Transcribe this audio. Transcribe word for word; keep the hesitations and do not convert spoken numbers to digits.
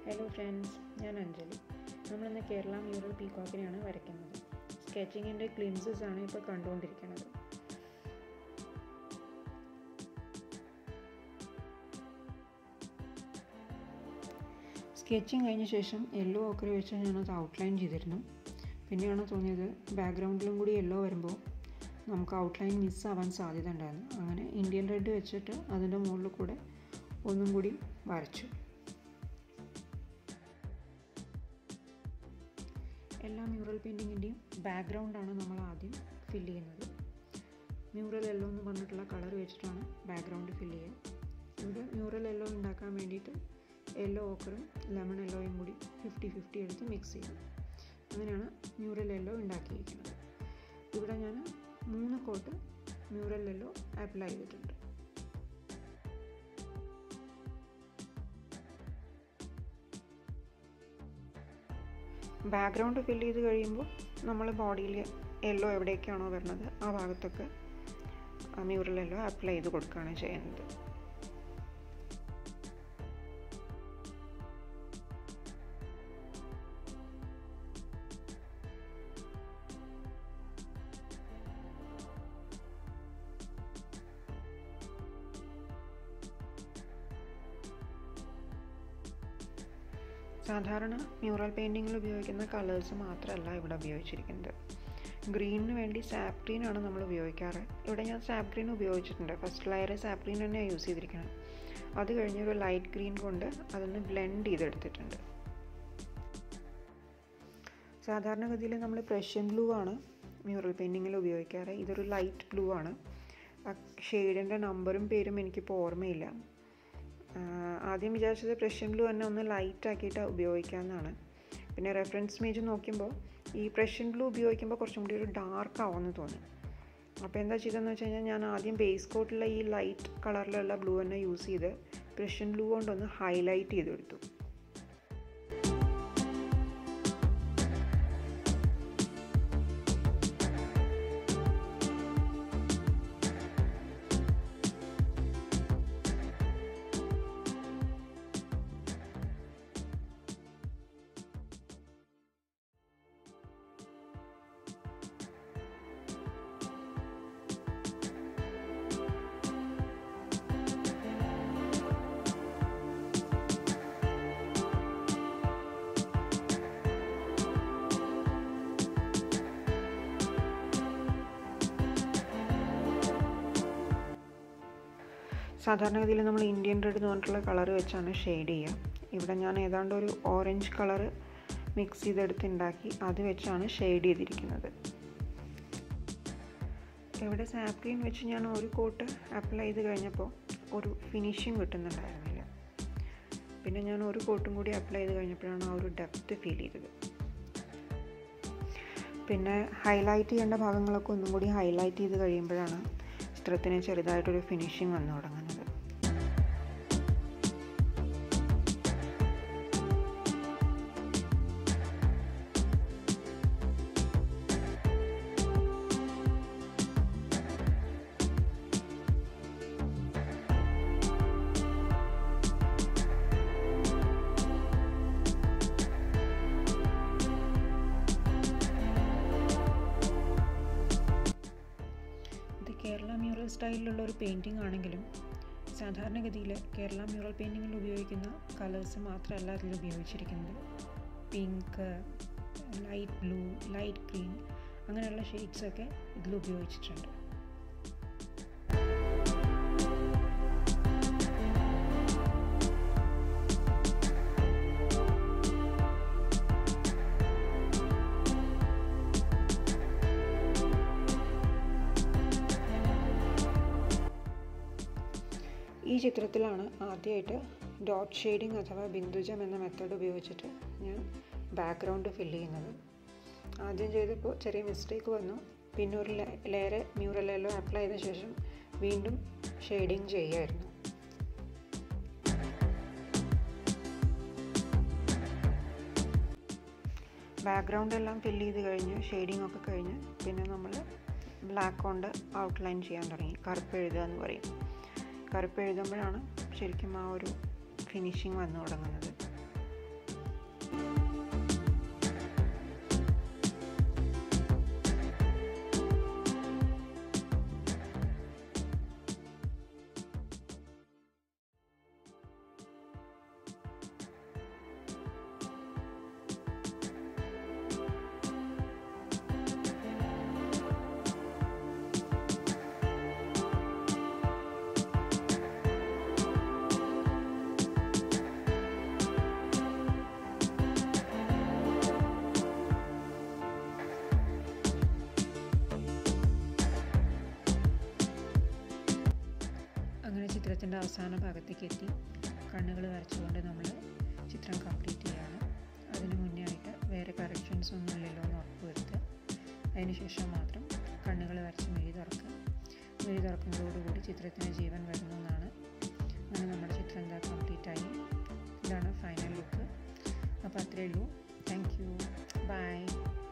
Hello friends, ഞാൻ അഞ്ജലി. നമ്മളിന്ന് Kerala mural പീകോക്കിനെയാണ് വരയ്ക്കുന്നത്. സ്കെച്ചിങ്ങിൻ്റെ ഗ്ലിംസസ് ആണ് ഇപ്പോൾ കണ്ടുകൊണ്ടിരിക്കുന്നത്. സ്കെച്ചിങ് കഴിഞ്ഞ ശേഷം യെല്ലോ ഓക്കർ വെച്ച് ഞാനത് ഔട്ട്ലൈൻ ചെയ്തിരുന്നു. പിന്നെയാണ് തോന്നിയത് ബാക്ക്ഗ്രൗണ്ടിലും കൂടി യെല്ലോ വരുമ്പോൾ നമുക്ക് ഔട്ട്ലൈൻ മിസ്സാവാൻ സാധ്യത ഉണ്ടായിരുന്നു. അങ്ങനെ ഇന്ത്യൻ റെഡ് വെച്ചിട്ട് അതിൻ്റെ മുകളിൽ കൂടെ ഒന്നും കൂടി വരച്ചു. എല്ലാ മ്യൂറൽ പെയിൻറ്റിങ്ങിൻ്റെയും ബാക്ക്ഗ്രൗണ്ടാണ് നമ്മൾ ആദ്യം ഫില്ല് ചെയ്യുന്നത്. മ്യൂറൽ യെല്ലോ എന്ന് പറഞ്ഞിട്ടുള്ള കളർ വെച്ചിട്ടാണ് ബാക്ക്ഗ്രൗണ്ട് ഫില്ല് ചെയ്യുക. ഇവിടെ മ്യൂറൽ യെല്ലോ ഉണ്ടാക്കാൻ വേണ്ടിയിട്ട് യെല്ലോ ഓക്കറും ലെമൺ യെല്ലോയും കൂടി ഫിഫ്റ്റി ഫിഫ്റ്റി എടുത്ത് മിക്സ് ചെയ്തു. അങ്ങനെയാണ് മ്യൂറൽ യെല്ലോ ഉണ്ടാക്കിയിരിക്കുന്നത്. ഇവിടെ ഞാൻ മൂന്ന് കോട്ട് മ്യൂറൽ യെല്ലോ അപ്ലൈ ചെയ്തിട്ടുണ്ട്. ബാക്ക്ഗ്രൗണ്ട് ഫില്ല് ചെയ്ത് കഴിയുമ്പോൾ നമ്മൾ ബോഡിയിൽ യെല്ലോ എവിടേക്കാണോ വരുന്നത് ആ ഭാഗത്തൊക്കെ മ്യൂറൽ യെല്ലോ അപ്ലൈ ചെയ്ത് കൊടുക്കുകയാണ് ചെയ്യുന്നത്. സാധാരണ മ്യൂറൽ പെയിൻറ്റിങ്ങിൽ ഉപയോഗിക്കുന്ന കളേഴ്സ് മാത്രമല്ല ഇവിടെ ഉപയോഗിച്ചിരിക്കുന്നത്. ഗ്രീനിന് വേണ്ടി സാപ്പ് ഗ്രീനാണ് നമ്മൾ ഉപയോഗിക്കാറ്. ഇവിടെ ഞാൻ സാപ്പ് ഗ്രീൻ ഉപയോഗിച്ചിട്ടുണ്ട്. ഫസ്റ്റ് ലെയർ സാപ്പ് ഗ്രീൻ തന്നെയാണ് യൂസ് ചെയ്തിരിക്കുന്നത്. അത് കഴിഞ്ഞ് ഒരു ലൈറ്റ് ഗ്രീൻ കൊണ്ട് അതൊന്ന് ബ്ലെൻഡ് ചെയ്തെടുത്തിട്ടുണ്ട്. സാധാരണഗതിയിൽ നമ്മൾ പ്രഷ്യൻ ബ്ലൂ ആണ് മ്യൂറൽ പെയിൻറ്റിങ്ങിൽ ഉപയോഗിക്കാറ്. ഇതൊരു ലൈറ്റ് ബ്ലൂ ആണ്. ആ ഷെയ്ഡിൻ്റെ നമ്പറും പേരും എനിക്കിപ്പോൾ ഓർമ്മയില്ല. ആദ്യം വിചാരിച്ചത് പ്രഷ്യൻ ബ്ലൂ തന്നെ ഒന്ന് ലൈറ്റ് ആക്കിയിട്ട് ഉപയോഗിക്കാമെന്നാണ്. പിന്നെ റെഫറൻസ് ഇമേജ് നോക്കുമ്പോൾ ഈ പ്രഷ്യൻ ബ്ലൂ ഉപയോഗിക്കുമ്പോൾ കുറച്ചും കൂടി ഒരു ഡാർക്ക് ആവുമെന്ന് തോന്നി. അപ്പോൾ എന്താ ചെയ്തതെന്ന് വെച്ച് കഴിഞ്ഞാൽ ഞാൻ ആദ്യം ബേസ് കോട്ടിലുള്ള ഈ ലൈറ്റ് കളറിലുള്ള ബ്ലൂ തന്നെ യൂസ് ചെയ്ത് പ്രഷ്യൻ ബ്ലൂ കൊണ്ടൊന്ന് ഹൈലൈറ്റ് ചെയ്തെടുത്തു. സാധാരണഗതിയിൽ നമ്മൾ ഇന്ത്യൻ റെഡ് എന്ന് പറഞ്ഞിട്ടുള്ള കളർ വെച്ചാണ് ഷെയ്ഡ് ചെയ്യുക. ഇവിടെ ഞാൻ ഏതാണ്ട് ഒരു ഓറഞ്ച് കളർ മിക്സ് ചെയ്തെടുത്തുണ്ടാക്കി അത് വെച്ചാണ് ഷെയ്ഡ് ചെയ്തിരിക്കുന്നത്. ഇവിടെ സാപ്പ് ഗ്രീൻ വെച്ച് ഞാൻ ഒരു കോട്ട് അപ്ലൈ ചെയ്ത് കഴിഞ്ഞപ്പോൾ ഒരു ഫിനിഷിങ് കിട്ടുന്നുണ്ടായിരുന്നില്ല. പിന്നെ ഞാൻ ഒരു കോട്ടും കൂടി അപ്ലൈ ചെയ്ത് കഴിഞ്ഞപ്പോഴാണ് ആ ഒരു ഡെപ്ത് ഫീൽ ചെയ്തത്. പിന്നെ ഹൈലൈറ്റ് ചെയ്യേണ്ട ഭാഗങ്ങളൊക്കെ ഒന്നും കൂടി ഹൈലൈറ്റ് ചെയ്ത് കഴിയുമ്പോഴാണ് ചിത്രത്തിന് ചെറുതായിട്ടൊരു ഫിനിഷിങ് വന്നു തുടങ്ങുന്നത്. കേരള മ്യൂറൽ സ്റ്റൈലിലുള്ള ഒരു പെയിൻറ്റിംഗ് ആണെങ്കിലും സാധാരണഗതിയിൽ കേരള മ്യൂറൽ പെയിൻറ്റിങ്ങിൽ ഉപയോഗിക്കുന്ന കളേഴ്സ് മാത്രമല്ല അതിൽ ഉപയോഗിച്ചിരിക്കുന്നത്. Pink, light blue, light green അങ്ങനെയുള്ള ഷെയ്ഡ്സൊക്കെ ഇതിൽ ഉപയോഗിച്ചിട്ടുണ്ട്. ഈ ചിത്രത്തിലാണ് ആദ്യമായിട്ട് ഡോട്ട് ഷെയ്ഡിങ് അഥവാ ബിന്ദുജം എന്ന മെത്തേഡ് ഉപയോഗിച്ചിട്ട് ഞാൻ ബാക്ക്ഗ്രൗണ്ട് ഫില്ല് ചെയ്യുന്നത്. ആദ്യം ചെയ്തപ്പോൾ ചെറിയ മിസ്റ്റേക്ക് വന്നു. പിന്നെ ഒരു ലെയർ മ്യൂറൽ യെല്ലോ അപ്ലൈ ചെയ്ത ശേഷം വീണ്ടും ഷെയ്ഡിങ് ചെയ്യുമായിരുന്നു. ബാക്ക്ഗ്രൗണ്ട് എല്ലാം ഫില്ല് ചെയ്ത് കഴിഞ്ഞ് ഷെയ്ഡിങ് ഒക്കെ കഴിഞ്ഞ് പിന്നെ നമ്മൾ ബ്ലാക്ക് കൊണ്ട് ഔട്ട്ലൈൻ ചെയ്യാൻ തുടങ്ങി. കറുപ്പ് എഴുതുക എന്ന് പറയും. കറുപ്പ് എഴുതുമ്പോഴാണ് ശരിക്കും ആ ഒരു ഫിനിഷിങ് വന്നു തുടങ്ങുന്നത്. ചിത്രത്തിൻ്റെ അവസാന ഭാഗത്തേക്ക് എത്തി. കണ്ണുകൾ വരച്ചുകൊണ്ട് നമ്മൾ ചിത്രം കംപ്ലീറ്റ് ചെയ്യാണ്. അതിന് മുന്നേ ആയിട്ട് വേറെ കറക്ഷൻസ് ഒന്നും ഇല്ലല്ലോ എന്ന് ഉറപ്പ് വരുത്തുക. അതിനുശേഷം മാത്രം കണ്ണുകൾ വരച്ച് മെഴി തുറക്കുക. മെഴി തുറക്കുന്നതോടുകൂടി ചിത്രത്തിന് ജീവൻ വരുന്നതാണ്. അങ്ങനെ നമ്മുടെ ചിത്രം എന്താ കംപ്ലീറ്റ് ആയി. ഇതാണ് ഫൈനൽ ലുക്ക്. അപ്പോൾ അത്രയേ ഉള്ളൂ. Thank you. ബൈ.